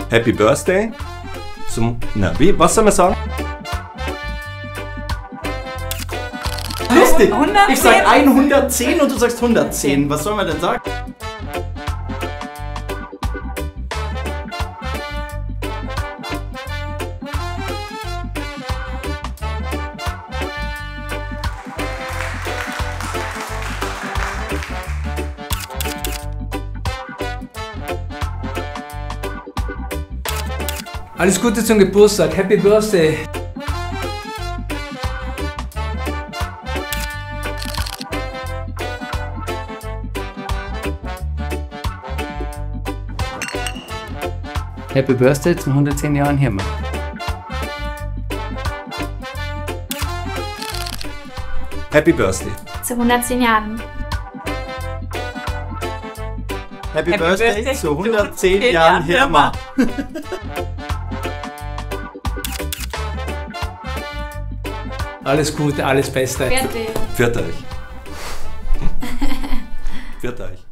Happy Birthday zum... Na, wie? Was soll man sagen? Lustig! 110. Ich sag 110 und du sagst 110. Was soll man denn sagen? Alles Gute zum Geburtstag. Happy Birthday. Happy Birthday zum 110 Jahren Hirmer. Happy Birthday. Zu 110 Jahren. Happy Birthday zu 110 Jahren Hirmer. Alles Gute, alles Beste. Fertig. Pfiat euch. Pfiat euch.